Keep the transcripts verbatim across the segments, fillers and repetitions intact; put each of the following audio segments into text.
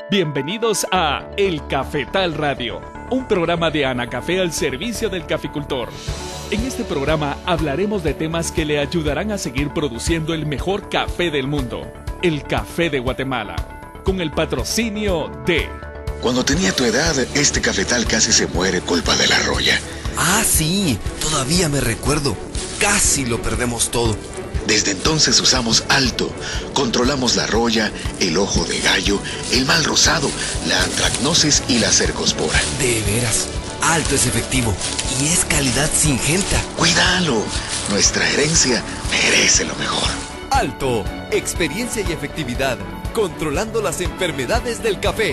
Bienvenidos a El Cafetal Radio, un programa de Anacafé al servicio del caficultor. En este programa hablaremos de temas que le ayudarán a seguir produciendo el mejor café del mundo, el café de Guatemala, con el patrocinio de... Cuando tenía tu edad, este cafetal casi se muere culpa de la roya. Ah, sí, todavía me recuerdo. Casi lo perdemos todo. Desde entonces usamos Alto. Controlamos la roya, el ojo de gallo, el mal rosado, la antracnosis y la cercospora. De veras, Alto es efectivo y es calidad Syngenta. ¡Cuídalo! Nuestra herencia merece lo mejor. Alto, experiencia y efectividad, controlando las enfermedades del café.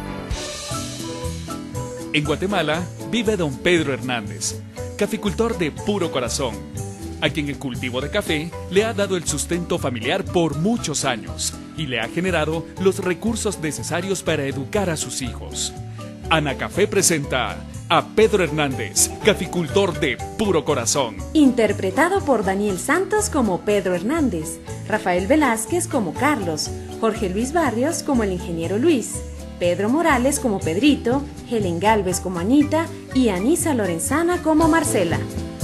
En Guatemala vive don Pedro Hernández, caficultor de puro corazón, a quien el cultivo de café le ha dado el sustento familiar por muchos años y le ha generado los recursos necesarios para educar a sus hijos. Anacafé presenta a Pedro Hernández, caficultor de puro corazón. Interpretado por Daniel Santos como Pedro Hernández, Rafael Velázquez como Carlos, Jorge Luis Barrios como el ingeniero Luis, Pedro Morales como Pedrito, Helen Galvez como Anita y Anisa Lorenzana como Marcela.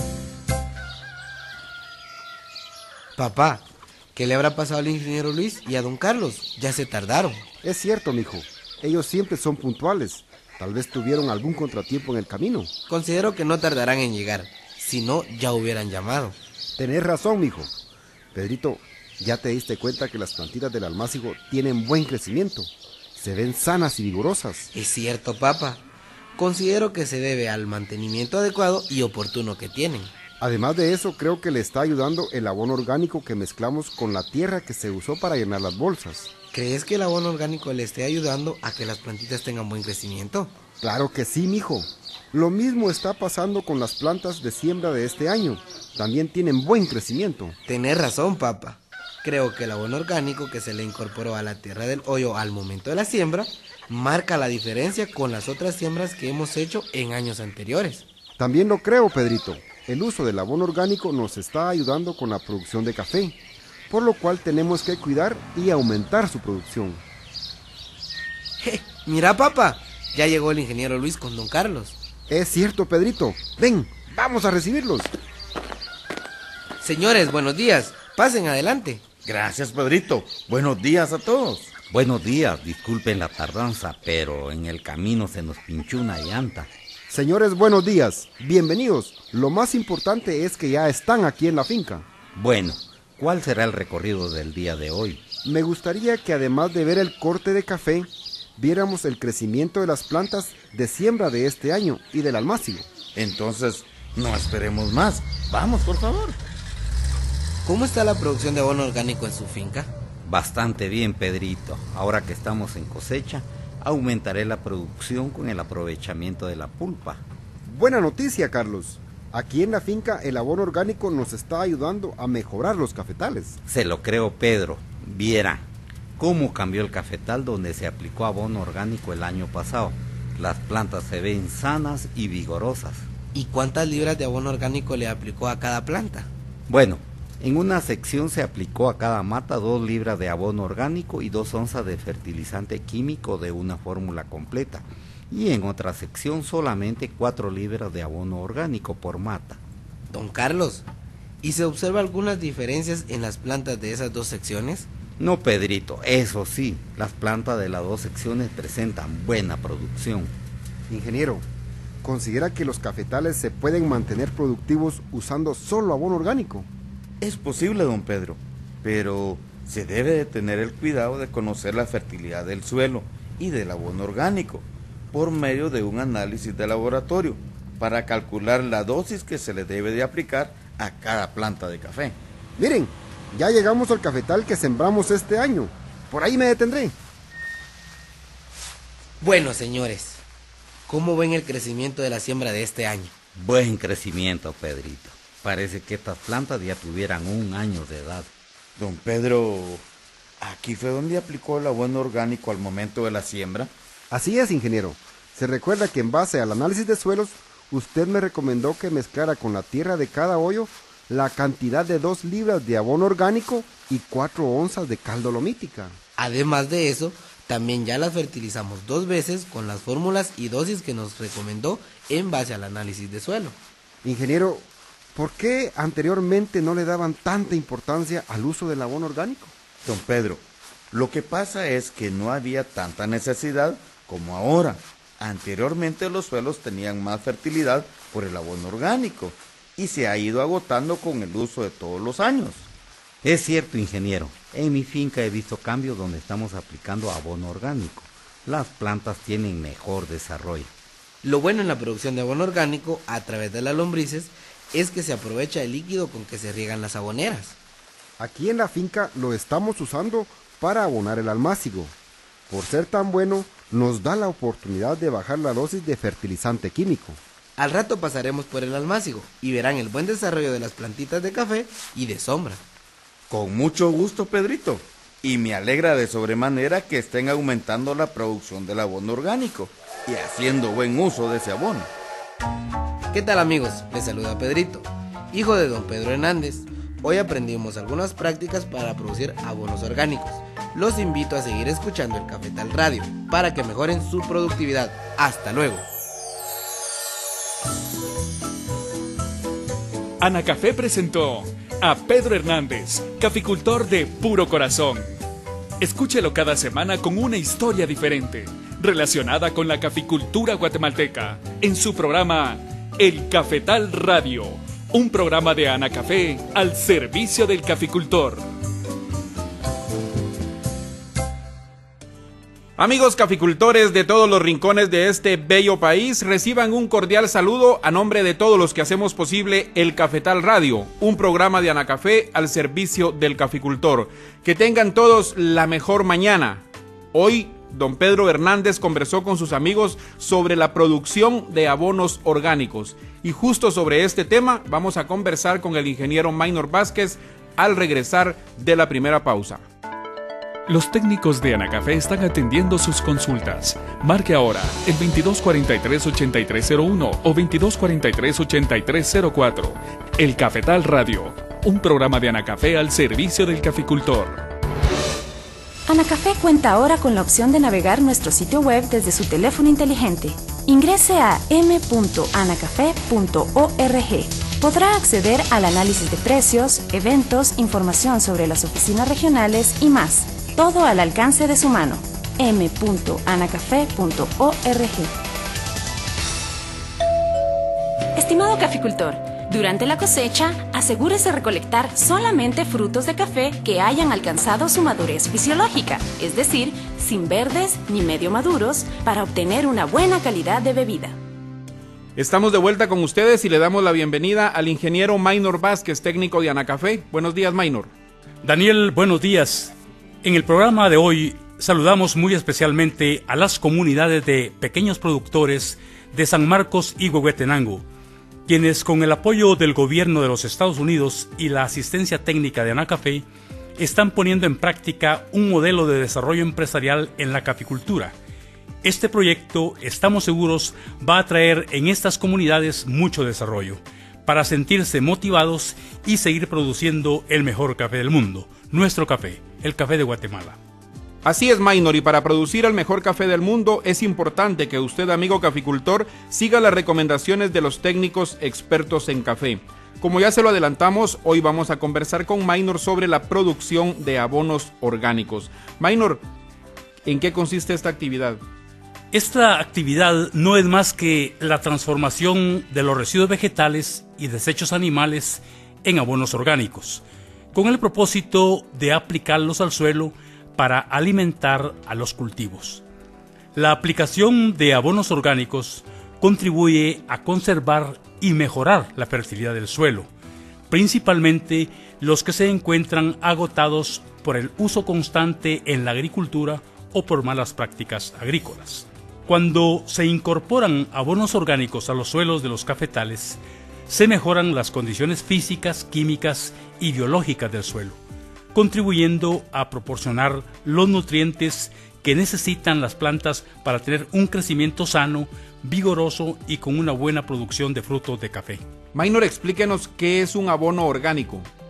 Papá, ¿qué le habrá pasado al ingeniero Luis y a don Carlos? Ya se tardaron. Es cierto, mijo. Ellos siempre son puntuales. Tal vez tuvieron algún contratiempo en el camino. Considero que no tardarán en llegar. Si no, ya hubieran llamado. Tenés razón, mijo. Pedrito, ¿ya te diste cuenta que las plantitas del almácigo tienen buen crecimiento? Se ven sanas y vigorosas. Es cierto, papá. Considero que se debe al mantenimiento adecuado y oportuno que tienen. Además de eso, creo que le está ayudando el abono orgánico que mezclamos con la tierra que se usó para llenar las bolsas. ¿Crees que el abono orgánico le esté ayudando a que las plantitas tengan buen crecimiento? Claro que sí, mijo. Lo mismo está pasando con las plantas de siembra de este año. También tienen buen crecimiento. Tenés razón, papá. Creo que el abono orgánico que se le incorporó a la tierra del hoyo al momento de la siembra marca la diferencia con las otras siembras que hemos hecho en años anteriores. También lo creo, Pedrito. El uso del abono orgánico nos está ayudando con la producción de café, por lo cual tenemos que cuidar y aumentar su producción. Je, mira, papá, ya llegó el ingeniero Luis con don Carlos. Es cierto, Pedrito. Ven, vamos a recibirlos. Señores, buenos días. Pasen adelante. Gracias, Pedrito. Buenos días a todos. Buenos días, disculpen la tardanza, pero en el camino se nos pinchó una llanta. Señores, buenos días. Bienvenidos. Lo más importante es que ya están aquí en la finca. Bueno, ¿cuál será el recorrido del día de hoy? Me gustaría que además de ver el corte de café, viéramos el crecimiento de las plantas de siembra de este año y del almácigo. Entonces, no esperemos más. Vamos, por favor. ¿Cómo está la producción de abono orgánico en su finca? Bastante bien, Pedrito. Ahora que estamos en cosecha, aumentaré la producción con el aprovechamiento de la pulpa. Buena noticia, Carlos. Aquí en la finca el abono orgánico nos está ayudando a mejorar los cafetales. Se lo creo, Pedro. Viera cómo cambió el cafetal donde se aplicó abono orgánico el año pasado. Las plantas se ven sanas y vigorosas. ¿Y cuántas libras de abono orgánico le aplicó a cada planta? Bueno, en una sección se aplicó a cada mata dos libras de abono orgánico y dos onzas de fertilizante químico de una fórmula completa. Y en otra sección solamente cuatro libras de abono orgánico por mata. Don Carlos, ¿y se observa algunas diferencias en las plantas de esas dos secciones? No, Pedrito, eso sí, las plantas de las dos secciones presentan buena producción. Ingeniero, ¿considera que los cafetales se pueden mantener productivos usando solo abono orgánico? Es posible, don Pedro, pero se debe de tener el cuidado de conocer la fertilidad del suelo y del abono orgánico por medio de un análisis de laboratorio para calcular la dosis que se le debe de aplicar a cada planta de café. Miren, ya llegamos al cafetal que sembramos este año. Por ahí me detendré. Bueno, señores, ¿cómo ven el crecimiento de la siembra de este año? Buen crecimiento, Pedrito. Parece que estas plantas ya tuvieran un año de edad. Don Pedro, ¿aquí fue donde aplicó el abono orgánico al momento de la siembra? Así es, ingeniero. Se recuerda que en base al análisis de suelos, usted me recomendó que mezclara con la tierra de cada hoyo la cantidad de dos libras de abono orgánico y cuatro onzas de caldo lomítica. Además de eso, También ya las fertilizamos dos veces con las fórmulas y dosis que nos recomendó en base al análisis de suelo. Ingeniero, ¿por qué anteriormente no le daban tanta importancia al uso del abono orgánico? Don Pedro, lo que pasa es que no había tanta necesidad como ahora. Anteriormente los suelos tenían más fertilidad por el abono orgánico y se ha ido agotando con el uso de todos los años. Es cierto, ingeniero. En mi finca he visto cambios donde estamos aplicando abono orgánico. Las plantas tienen mejor desarrollo. Lo bueno en la producción de abono orgánico a través de las lombrices es que se aprovecha el líquido con que se riegan las aboneras. Aquí en la finca lo estamos usando para abonar el almácigo. Por ser tan bueno, nos da la oportunidad de bajar la dosis de fertilizante químico. Al rato pasaremos por el almácigo y verán el buen desarrollo de las plantitas de café y de sombra. Con mucho gusto, Pedrito. Y me alegra de sobremanera que estén aumentando la producción del abono orgánico y haciendo buen uso de ese abono. ¿Qué tal, amigos? Les saluda Pedrito, hijo de don Pedro Hernández. Hoy aprendimos algunas prácticas para producir abonos orgánicos. Los invito a seguir escuchando el Cafetal Radio para que mejoren su productividad. ¡Hasta luego! Anacafé presentó a Pedro Hernández, caficultor de puro corazón. Escúchelo cada semana con una historia diferente, relacionada con la caficultura guatemalteca, en su programa El Cafetal Radio, un programa de Anacafé al servicio del caficultor. Amigos caficultores de todos los rincones de este bello país, reciban un cordial saludo a nombre de todos los que hacemos posible el Cafetal Radio, un programa de Anacafé al servicio del caficultor. Que tengan todos la mejor mañana. Hoy, don Pedro Hernández conversó con sus amigos sobre la producción de abonos orgánicos. Y justo sobre este tema vamos a conversar con el ingeniero Maynor Vázquez al regresar de la primera pausa. Los técnicos de Anacafé están atendiendo sus consultas. Marque ahora el veintidós cuarenta y tres, ochenta y tres cero uno o veintidós cuarenta y tres, ochenta y tres cero cuatro. El Cafetal Radio, un programa de Anacafé al servicio del caficultor. Anacafé cuenta ahora con la opción de navegar nuestro sitio web desde su teléfono inteligente. Ingrese a m punto anacafé punto org. Podrá acceder al análisis de precios, eventos, información sobre las oficinas regionales y más. Todo al alcance de su mano. m punto anacafé punto org. Estimado caficultor, durante la cosecha, asegúrese de recolectar solamente frutos de café que hayan alcanzado su madurez fisiológica, es decir, sin verdes ni medio maduros, para obtener una buena calidad de bebida. Estamos de vuelta con ustedes y le damos la bienvenida al ingeniero Maynor Vázquez, técnico de Anacafé. Buenos días, Maynor. Daniel, buenos días. En el programa de hoy saludamos muy especialmente a las comunidades de pequeños productores de San Marcos y Huehuetenango, quienes con el apoyo del gobierno de los Estados Unidos y la asistencia técnica de Anacafé están poniendo en práctica un modelo de desarrollo empresarial en la caficultura. Este proyecto, estamos seguros, va a traer en estas comunidades mucho desarrollo, para sentirse motivados y seguir produciendo el mejor café del mundo, nuestro café, el café de Guatemala. Así es, Maynor, y para producir el mejor café del mundo es importante que usted, amigo caficultor, siga las recomendaciones de los técnicos expertos en café. Como ya se lo adelantamos, hoy vamos a conversar con Maynor sobre la producción de abonos orgánicos. Maynor, ¿en qué consiste esta actividad? Esta actividad no es más que la transformación de los residuos vegetales y desechos animales en abonos orgánicos, con el propósito de aplicarlos al suelo para alimentar a los cultivos. La aplicación de abonos orgánicos contribuye a conservar y mejorar la fertilidad del suelo, principalmente los que se encuentran agotados por el uso constante en la agricultura o por malas prácticas agrícolas. Cuando se incorporan abonos orgánicos a los suelos de los cafetales, se mejoran las condiciones físicas, químicas y biológicas del suelo, contribuyendo a proporcionar los nutrientes que necesitan las plantas para tener un crecimiento sano, vigoroso y con una buena producción de frutos de café. Maynor, explíquenos qué es un abono orgánico.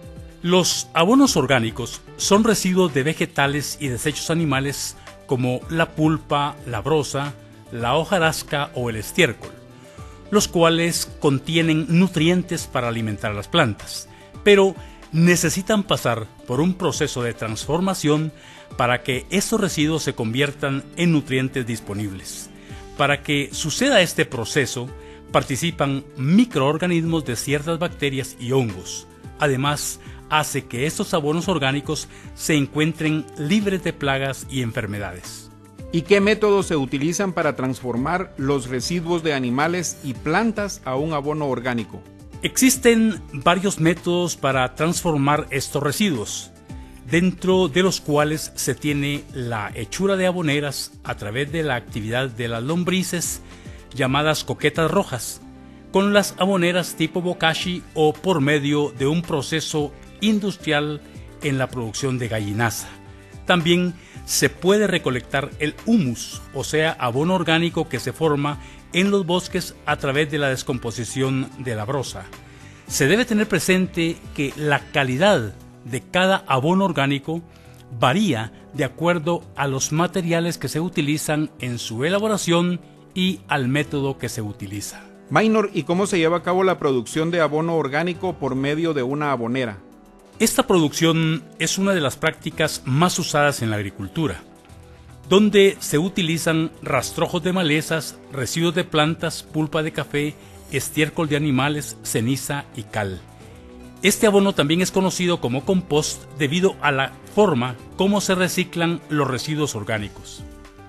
Los abonos orgánicos son residuos de vegetales y desechos animales como la pulpa, la brosa, la hojarasca o el estiércol, los cuales contienen nutrientes para alimentar a las plantas, pero necesitan pasar por un proceso de transformación para que estos residuos se conviertan en nutrientes disponibles. Para que suceda este proceso, participan microorganismos de ciertas bacterias y hongos. Además, hace que estos abonos orgánicos se encuentren libres de plagas y enfermedades. ¿Y qué métodos se utilizan para transformar los residuos de animales y plantas a un abono orgánico? Existen varios métodos para transformar estos residuos, dentro de los cuales se tiene la hechura de aboneras a través de la actividad de las lombrices llamadas coquetas rojas, con las aboneras tipo bokashi o por medio de un proceso industrial en la producción de gallinaza. También se puede recolectar el humus, o sea, abono orgánico que se forma en los bosques a través de la descomposición de la brosa. Se debe tener presente que la calidad de cada abono orgánico varía de acuerdo a los materiales que se utilizan en su elaboración y al método que se utiliza. Maynor, ¿y cómo se lleva a cabo la producción de abono orgánico por medio de una abonera? Esta producción es una de las prácticas más usadas en la agricultura, donde se utilizan rastrojos de malezas, residuos de plantas, pulpa de café, estiércol de animales, ceniza y cal. Este abono también es conocido como compost debido a la forma como se reciclan los residuos orgánicos.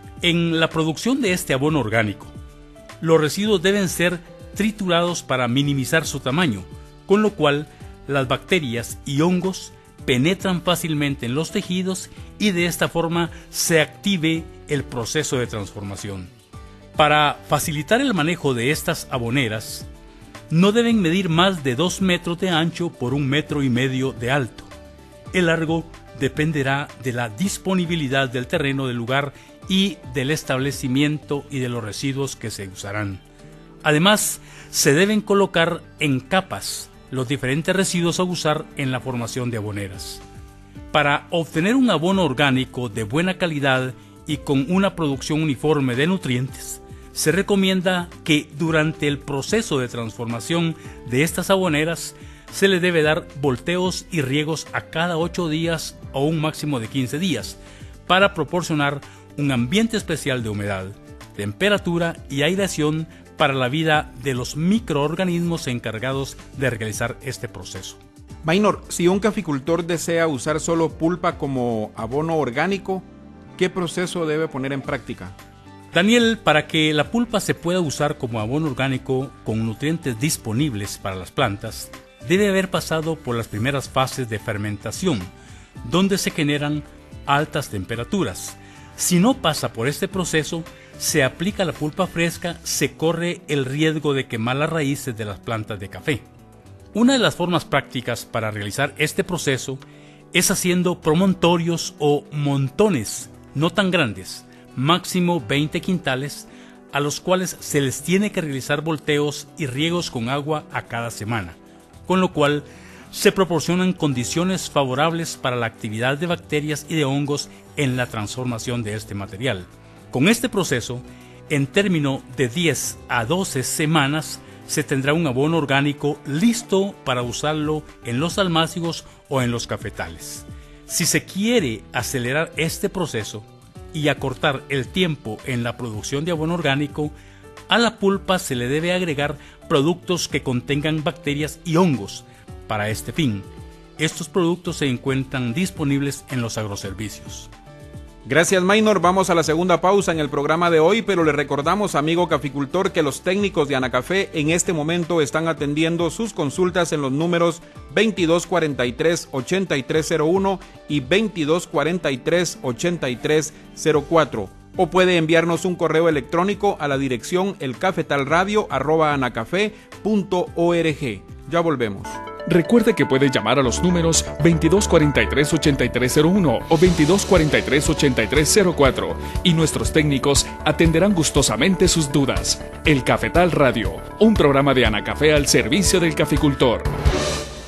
En la producción de este abono orgánico, los residuos deben ser triturados para minimizar su tamaño, con lo cual las bacterias y hongos penetran fácilmente en los tejidos y de esta forma se active el proceso de transformación. Para facilitar el manejo de estas aboneras, no deben medir más de dos metros de ancho por un metro y medio de alto. El largo dependerá de la disponibilidad del terreno del lugar y del establecimiento y de los residuos que se usarán. Además, se deben colocar en capas los diferentes residuos a usar en la formación de aboneras. Para obtener un abono orgánico de buena calidad y con una producción uniforme de nutrientes, se recomienda que durante el proceso de transformación de estas aboneras se le debe dar volteos y riegos a cada ocho días o un máximo de quince días para proporcionar un ambiente especial de humedad, temperatura y aireación para la vida de los microorganismos encargados de realizar este proceso. Maynor, si un caficultor desea usar solo pulpa como abono orgánico, ¿qué proceso debe poner en práctica? Daniel, para que la pulpa se pueda usar como abono orgánico con nutrientes disponibles para las plantas, debe haber pasado por las primeras fases de fermentación, donde se generan altas temperaturas. Si no pasa por este proceso, se aplica la pulpa fresca, se corre el riesgo de quemar las raíces de las plantas de café. Una de las formas prácticas para realizar este proceso es haciendo promontorios o montones no tan grandes, máximo veinte quintales, a los cuales se les tiene que realizar volteos y riegos con agua a cada semana, con lo cual se proporcionan condiciones favorables para la actividad de bacterias y de hongos en la transformación de este material. Con este proceso, en término de diez a doce semanas, se tendrá un abono orgánico listo para usarlo en los almácigos o en los cafetales. Si se quiere acelerar este proceso y acortar el tiempo en la producción de abono orgánico, a la pulpa se le debe agregar productos que contengan bacterias y hongos. Para este fin, estos productos se encuentran disponibles en los agroservicios. Gracias, Maynor. Vamos a la segunda pausa en el programa de hoy, pero le recordamos, amigo caficultor, que los técnicos de Anacafé en este momento están atendiendo sus consultas en los números veintidós cuarenta y tres, ochenta y tres cero uno y veintidós cuarenta y tres, ochenta y tres cero cuatro. O puede enviarnos un correo electrónico a la dirección elcafetalradio arroba anacafé punto org. Ya volvemos. Recuerde que puede llamar a los números veintidós cuarenta y tres, ochenta y tres cero uno o veintidós cuarenta y tres, ochenta y tres cero cuatro y nuestros técnicos atenderán gustosamente sus dudas. El Cafetal Radio, un programa de Anacafé al servicio del caficultor.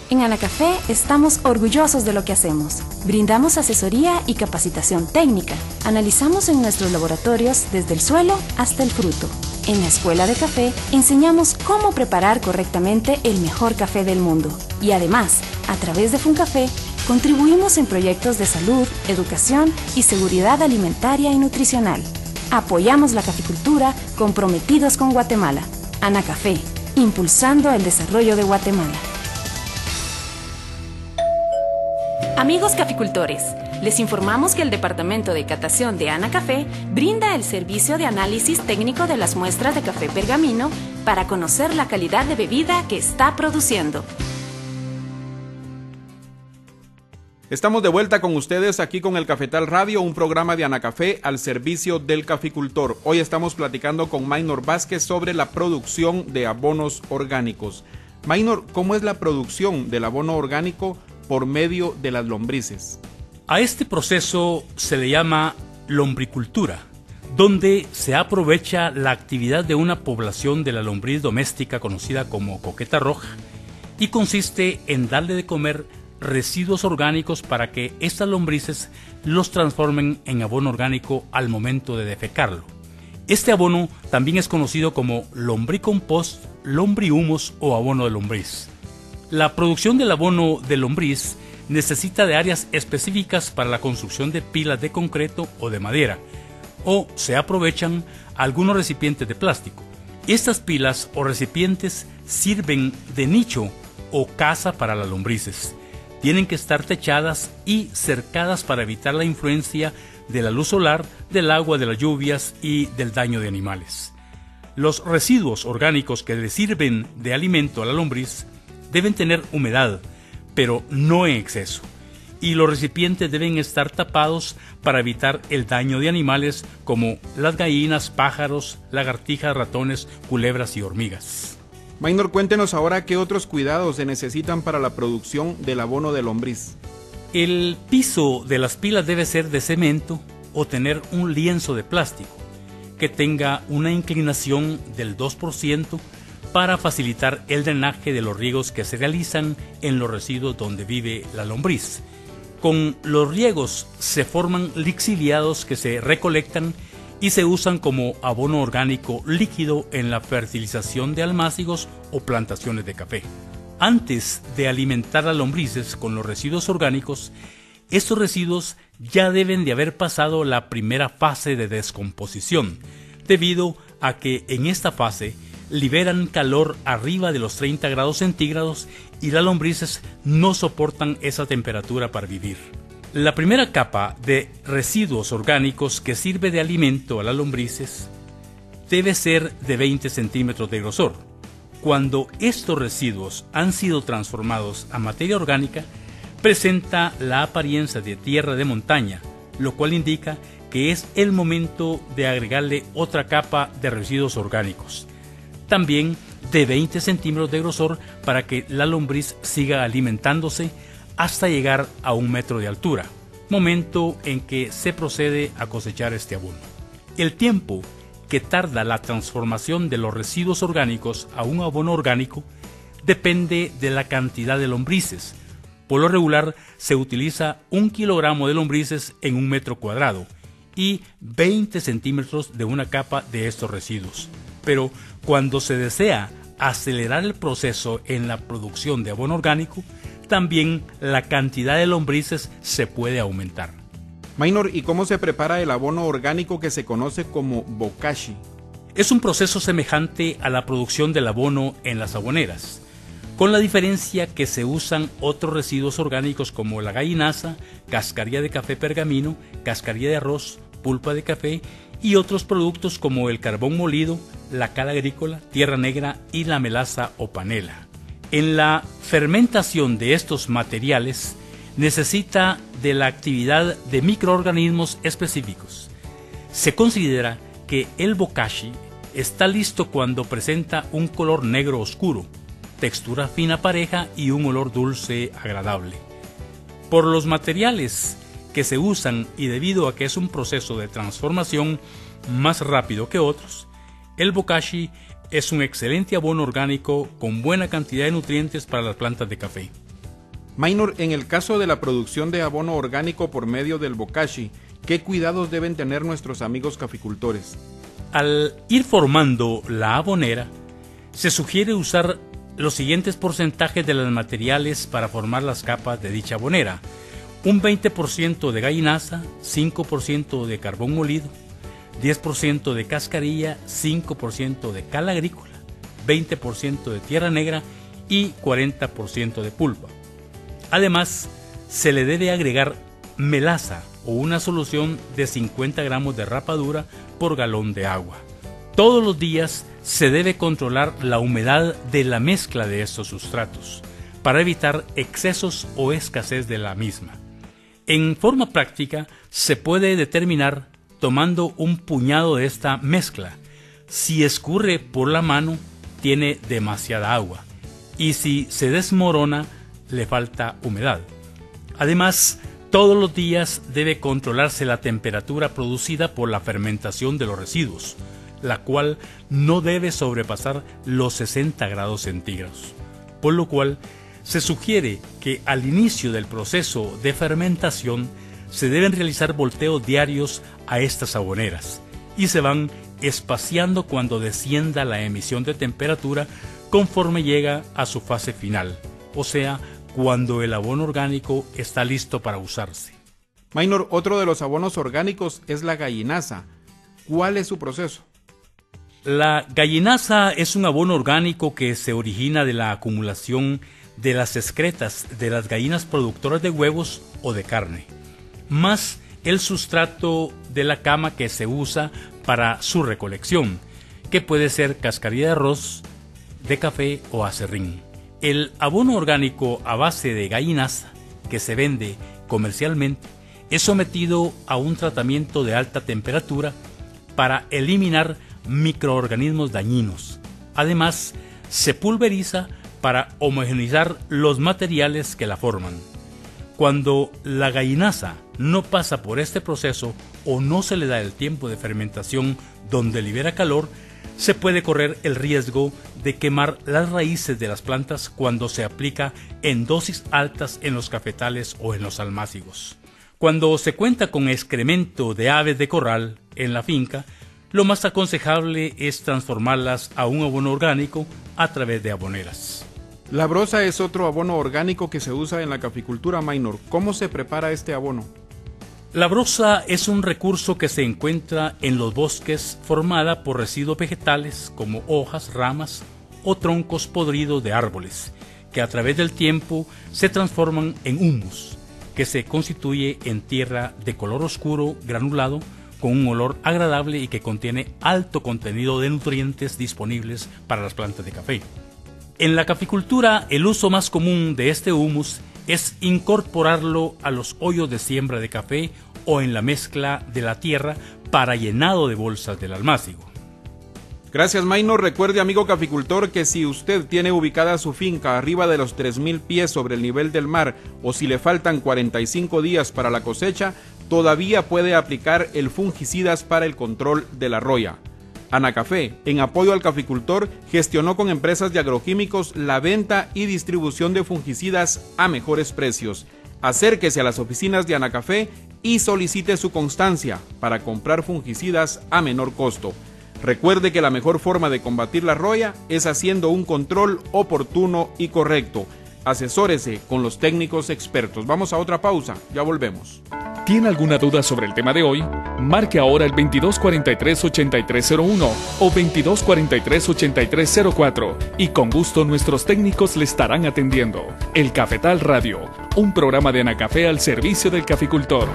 En Anacafé estamos orgullosos de lo que hacemos. Brindamos asesoría y capacitación técnica. Analizamos en nuestros laboratorios desde el suelo hasta el fruto. En la Escuela de Café enseñamos cómo preparar correctamente el mejor café del mundo. Y además, a través de FUNCAFé, contribuimos en proyectos de salud, educación y seguridad alimentaria y nutricional. Apoyamos la caficultura, comprometidos con Guatemala. Anacafé, impulsando el desarrollo de Guatemala. Amigos caficultores, les informamos que el Departamento de Catación de Anacafé brinda el servicio de análisis técnico de las muestras de café pergamino para conocer la calidad de bebida que está produciendo. Estamos de vuelta con ustedes aquí con el Cafetal Radio, un programa de Anacafé al servicio del caficultor. Hoy estamos platicando con Maynor Vázquez sobre la producción de abonos orgánicos. Maynor, ¿cómo es la producción del abono orgánico por medio de las lombrices? A este proceso se le llama lombricultura, donde se aprovecha la actividad de una población de la lombriz doméstica conocida como coqueta roja y consiste en darle de comer residuos orgánicos para que estas lombrices los transformen en abono orgánico al momento de defecarlo. Este abono también es conocido como lombricompost, lombrihumus o abono de lombriz. La producción del abono de lombriz necesita de áreas específicas para la construcción de pilas de concreto o de madera, o se aprovechan algunos recipientes de plástico. Estas pilas o recipientes sirven de nicho o casa para las lombrices. Tienen que estar techadas y cercadas para evitar la influencia de la luz solar, del agua, de las lluvias y del daño de animales. Los residuos orgánicos que le sirven de alimento a la lombriz deben tener humedad, pero no en exceso, y los recipientes deben estar tapados para evitar el daño de animales como las gallinas, pájaros, lagartijas, ratones, culebras y hormigas. Maynor, cuéntenos ahora qué otros cuidados se necesitan para la producción del abono de lombriz. El piso de las pilas debe ser de cemento o tener un lienzo de plástico que tenga una inclinación del dos por ciento para facilitar el drenaje de los riegos que se realizan en los residuos donde vive la lombriz. Con los riegos se forman lixiviados que se recolectan y se usan como abono orgánico líquido en la fertilización de almácigos o plantaciones de café. Antes de alimentar a lombrices con los residuos orgánicos, estos residuos ya deben de haber pasado la primera fase de descomposición, debido a que en esta fase liberan calor arriba de los treinta grados centígrados y las lombrices no soportan esa temperatura para vivir. La primera capa de residuos orgánicos que sirve de alimento a las lombrices debe ser de veinte centímetros de grosor. Cuando estos residuos han sido transformados a materia orgánica, presenta la apariencia de tierra de montaña, lo cual indica que es el momento de agregarle otra capa de residuos orgánicos, también de veinte centímetros de grosor, para que la lombriz siga alimentándose hasta llegar a un metro de altura, momento en que se procede a cosechar este abono. El tiempo que tarda la transformación de los residuos orgánicos a un abono orgánico depende de la cantidad de lombrices. Por lo regular se utiliza un kilogramo de lombrices en un metro cuadrado y veinte centímetros de una capa de estos residuos. Pero cuando se desea acelerar el proceso en la producción de abono orgánico, también la cantidad de lombrices se puede aumentar. Maynor, ¿y cómo se prepara el abono orgánico que se conoce como bokashi? Es un proceso semejante a la producción del abono en las aboneras, con la diferencia que se usan otros residuos orgánicos como la gallinaza, cascarilla de café pergamino, cascarilla de arroz, pulpa de café y otros productos como el carbón molido, la cal agrícola, tierra negra y la melaza o panela. En la fermentación de estos materiales necesita de la actividad de microorganismos específicos. Se considera que el bokashi está listo cuando presenta un color negro oscuro, textura fina pareja y un olor dulce agradable. Por los materiales que se usan y debido a que es un proceso de transformación más rápido que otros, el bokashi es un excelente abono orgánico con buena cantidad de nutrientes para las plantas de café. Maynor, en el caso de la producción de abono orgánico por medio del bokashi, ¿qué cuidados deben tener nuestros amigos caficultores? Al ir formando la abonera, se sugiere usar los siguientes porcentajes de los materiales para formar las capas de dicha abonera: un veinte por ciento de gallinaza, cinco por ciento de carbón molido, diez por ciento de cascarilla, cinco por ciento de cal agrícola, veinte por ciento de tierra negra y cuarenta por ciento de pulpa. Además, se le debe agregar melaza o una solución de cincuenta gramos de rapadura por galón de agua. Todos los días se debe controlar la humedad de la mezcla de estos sustratos para evitar excesos o escasez de la misma. En forma práctica, se puede determinar tomando un puñado de esta mezcla. Si escurre por la mano, tiene demasiada agua, y si se desmorona, le falta humedad. Además, todos los días debe controlarse la temperatura producida por la fermentación de los residuos, la cual no debe sobrepasar los sesenta grados centígrados, por lo cual se sugiere que al inicio del proceso de fermentación se deben realizar volteos diarios a estas aboneras y se van espaciando cuando descienda la emisión de temperatura conforme llega a su fase final, o sea, cuando el abono orgánico está listo para usarse. Maynor, otro de los abonos orgánicos es la gallinaza. ¿Cuál es su proceso? La gallinaza es un abono orgánico que se origina de la acumulación de las excretas de las gallinas productoras de huevos o de carne, más el sustrato de la cama que se usa para su recolección, que puede ser cascarilla de arroz, de café o acerrín. El abono orgánico a base de gallinaza que se vende comercialmente es sometido a un tratamiento de alta temperatura para eliminar microorganismos dañinos. Además, se pulveriza para homogeneizar los materiales que la forman. Cuando la gallinaza no pasa por este proceso o no se le da el tiempo de fermentación donde libera calor, se puede correr el riesgo de quemar las raíces de las plantas cuando se aplica en dosis altas en los cafetales o en los almácigos. Cuando se cuenta con excremento de aves de corral en la finca, lo más aconsejable es transformarlas a un abono orgánico a través de aboneras. La broza es otro abono orgánico que se usa en la caficultura, Maynor. ¿Cómo se prepara este abono? La broza es un recurso que se encuentra en los bosques formada por residuos vegetales como hojas, ramas o troncos podridos de árboles, que a través del tiempo se transforman en humus, que se constituye en tierra de color oscuro granulado con un olor agradable y que contiene alto contenido de nutrientes disponibles para las plantas de café. En la caficultura, el uso más común de este humus es incorporarlo a los hoyos de siembra de café o en la mezcla de la tierra para llenado de bolsas del almácigo. Gracias, Maynor. Recuerde, amigo caficultor, que si usted tiene ubicada su finca arriba de los tres mil pies sobre el nivel del mar o si le faltan cuarenta y cinco días para la cosecha, todavía puede aplicar el fungicidas para el control de la roya. Anacafé, en apoyo al caficultor, gestionó con empresas de agroquímicos la venta y distribución de fungicidas a mejores precios. Acérquese a las oficinas de Anacafé y solicite su constancia para comprar fungicidas a menor costo. Recuerde que la mejor forma de combatir la roya es haciendo un control oportuno y correcto. Asesórese con los técnicos expertos. Vamos a otra pausa, ya volvemos. ¿Tiene alguna duda sobre el tema de hoy? Marque ahora el veintidós cuarenta y tres, ochenta y tres cero uno o veintidós cuarenta y tres, ochenta y tres cero cuatro y con gusto nuestros técnicos le estarán atendiendo. El Cafetal Radio, un programa de Anacafé al servicio del caficultor.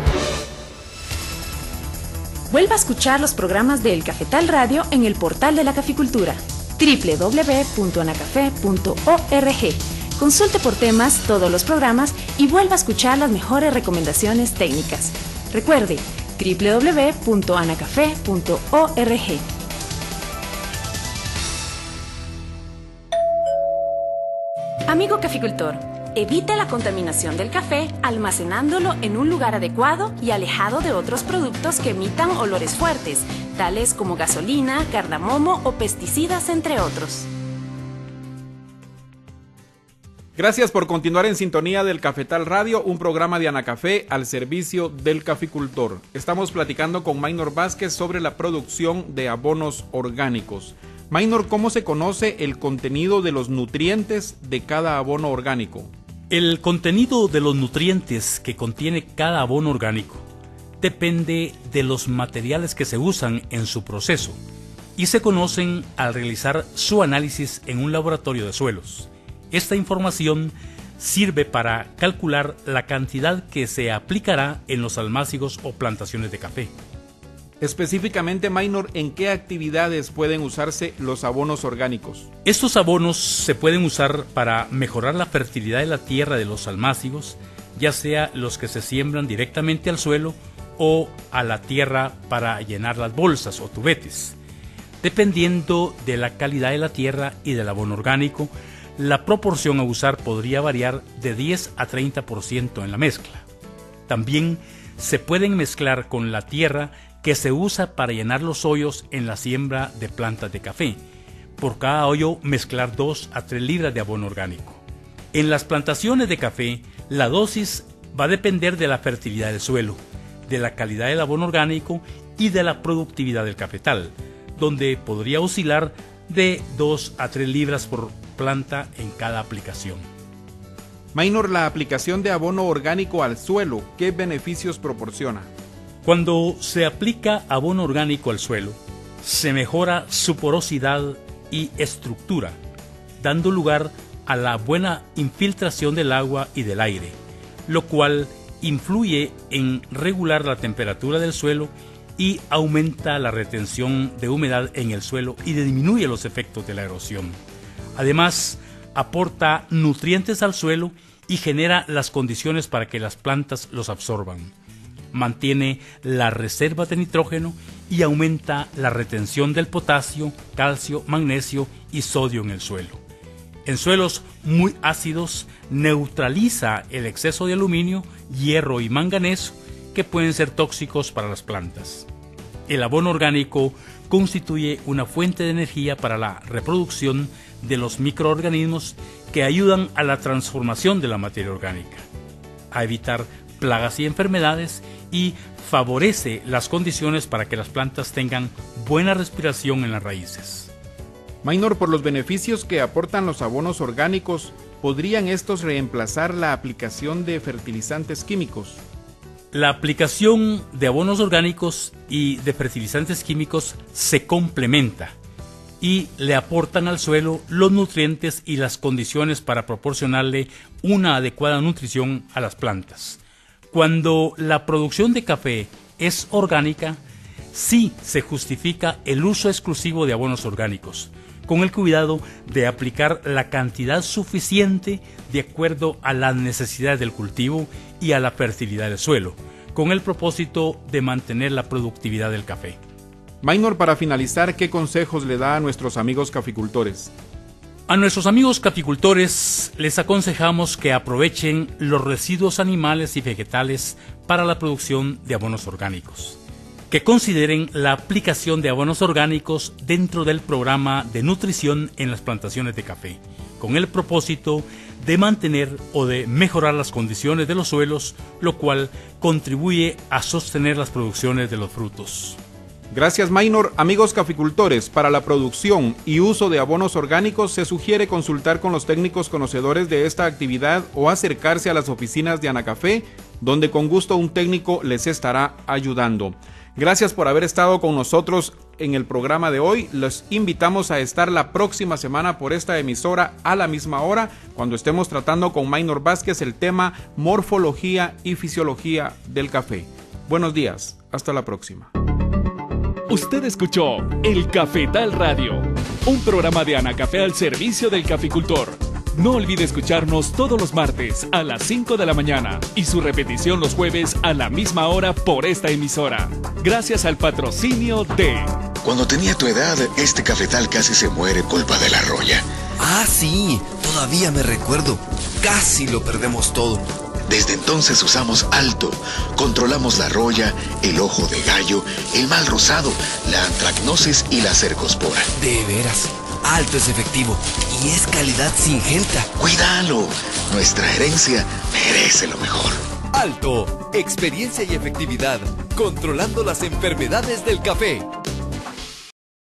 Vuelva a escuchar los programas de El Cafetal Radio en el portal de la caficultura doble u doble u doble u punto anacafé punto org. Consulte por temas todos los programas y vuelva a escuchar las mejores recomendaciones técnicas. Recuerde, doble u doble u doble u punto anacafé punto org. Amigo caficultor, evite la contaminación del café almacenándolo en un lugar adecuado y alejado de otros productos que emitan olores fuertes, tales como gasolina, cardamomo o pesticidas, entre otros. Gracias por continuar en sintonía del Cafetal Radio, un programa de Anacafé al servicio del caficultor. Estamos platicando con Maynor Vázquez sobre la producción de abonos orgánicos. Maynor, ¿cómo se conoce el contenido de los nutrientes de cada abono orgánico? El contenido de los nutrientes que contiene cada abono orgánico depende de los materiales que se usan en su proceso y se conocen al realizar su análisis en un laboratorio de suelos. Esta información sirve para calcular la cantidad que se aplicará en los almácigos o plantaciones de café. Específicamente, Maynor, ¿en qué actividades pueden usarse los abonos orgánicos? Estos abonos se pueden usar para mejorar la fertilidad de la tierra de los almácigos, ya sea los que se siembran directamente al suelo o a la tierra para llenar las bolsas o tubetes. Dependiendo de la calidad de la tierra y del abono orgánico, la proporción a usar podría variar de diez a treinta por ciento en la mezcla. También se pueden mezclar con la tierra que se usa para llenar los hoyos en la siembra de plantas de café. Por cada hoyo mezclar dos a tres libras de abono orgánico. En las plantaciones de café, la dosis va a depender de la fertilidad del suelo, de la calidad del abono orgánico y de la productividad del cafetal, donde podría oscilar de dos a tres libras por planta en cada aplicación. Maynor, la aplicación de abono orgánico al suelo, ¿qué beneficios proporciona? Cuando se aplica abono orgánico al suelo, se mejora su porosidad y estructura, dando lugar a la buena infiltración del agua y del aire, lo cual influye en regular la temperatura del suelo y aumenta la retención de humedad en el suelo y disminuye los efectos de la erosión. Además, aporta nutrientes al suelo y genera las condiciones para que las plantas los absorban. Mantiene la reserva de nitrógeno y aumenta la retención del potasio, calcio, magnesio y sodio en el suelo. En suelos muy ácidos, neutraliza el exceso de aluminio, hierro y manganeso que pueden ser tóxicos para las plantas. El abono orgánico constituye una fuente de energía para la reproducción de los microorganismos que ayudan a la transformación de la materia orgánica, a evitar plagas y enfermedades y favorece las condiciones para que las plantas tengan buena respiración en las raíces. Maynor, por los beneficios que aportan los abonos orgánicos, ¿podrían estos reemplazar la aplicación de fertilizantes químicos? La aplicación de abonos orgánicos y de fertilizantes químicos se complementa y le aportan al suelo los nutrientes y las condiciones para proporcionarle una adecuada nutrición a las plantas. Cuando la producción de café es orgánica, sí se justifica el uso exclusivo de abonos orgánicos, con el cuidado de aplicar la cantidad suficiente de acuerdo a las necesidades del cultivo y a la fertilidad del suelo, con el propósito de mantener la productividad del café. Maynor, para finalizar, ¿qué consejos le da a nuestros amigos caficultores? A nuestros amigos caficultores les aconsejamos que aprovechen los residuos animales y vegetales para la producción de abonos orgánicos, que consideren la aplicación de abonos orgánicos dentro del programa de nutrición en las plantaciones de café, con el propósito de mantener o de mejorar las condiciones de los suelos, lo cual contribuye a sostener las producciones de los frutos. Gracias, Maynor. Amigos caficultores, para la producción y uso de abonos orgánicos se sugiere consultar con los técnicos conocedores de esta actividad o acercarse a las oficinas de Anacafé, donde con gusto un técnico les estará ayudando. Gracias por haber estado con nosotros en el programa de hoy. Los invitamos a estar la próxima semana por esta emisora a la misma hora, cuando estemos tratando con Maynor Vázquez el tema morfología y fisiología del café. Buenos días, hasta la próxima. Usted escuchó El Cafetal Radio, un programa de Anacafé al servicio del caficultor. No olvide escucharnos todos los martes a las cinco de la mañana y su repetición los jueves a la misma hora por esta emisora. Gracias al patrocinio de... Cuando tenía tu edad, este cafetal casi se muere culpa de la roya. Ah, sí, todavía me recuerdo. Casi lo perdemos todo. Desde entonces usamos Alto. Controlamos la roya, el ojo de gallo, el mal rosado, la antracnosis y la cercospora. De veras, Alto es efectivo y es calidad Syngenta. Cuídalo, nuestra herencia merece lo mejor. Alto, experiencia y efectividad, controlando las enfermedades del café.